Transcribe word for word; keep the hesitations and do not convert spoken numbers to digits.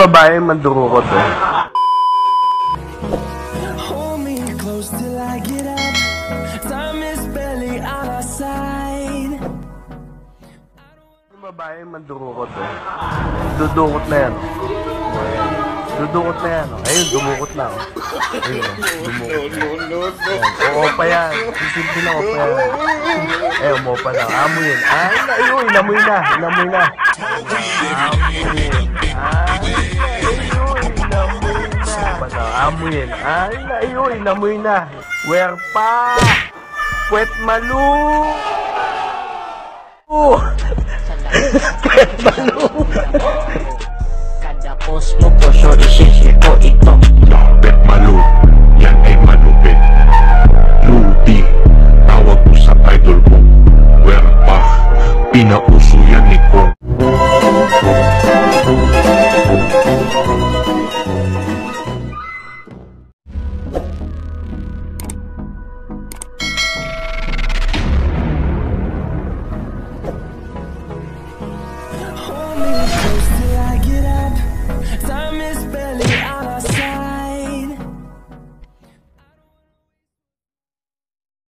babae mandurukot eh. Yung babae mandurukot eh. Dudukot na yan. Ayan. Dudukot na yan. Ayun, dumukot na. Ayun, dumukot na. Ayan. Oo pa yan. Simple na ako pa yan. Eh, umopa na. Amoy yun. Ay, na, ayun, inamoy na. Inamoy na. Amoy na. Ay, na, ayun, inamoy na. Where pa? Kwet malu. Kwet malu. Kada post mo po, sorry, share ko ito. Kwet malu.